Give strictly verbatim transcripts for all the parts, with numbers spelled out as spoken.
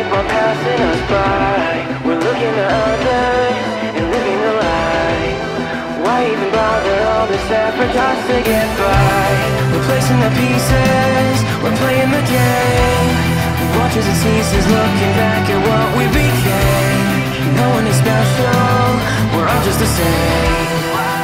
keep on passing us by. We're looking to others and living a lie. Why even bother all this effort just to get by? We're placing the pieces, we're playing the game. We watch as it ceases, looking back at what we became. No one is special, we're all just the same.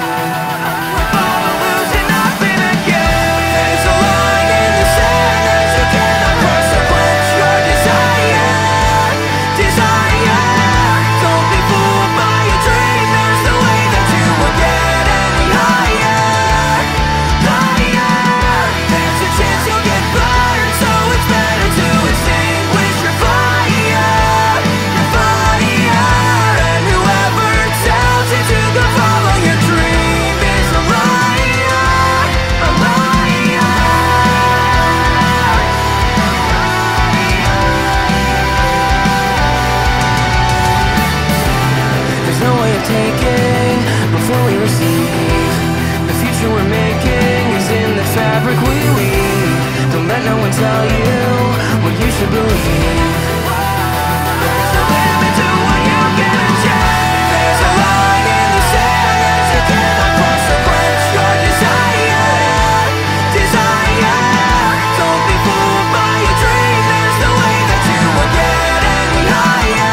Taking before we receive. The future we're making is in the fabric we weave. Don't let no one tell you what you should believe. There's a limit to what you can achieve. There's a line in the sand that you cannot cross or quench your desire. Desire. Don't be fooled by your dream. There's no way that you will get any higher.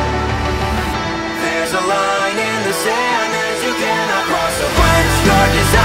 Sand as you cannot cross or quench your desire.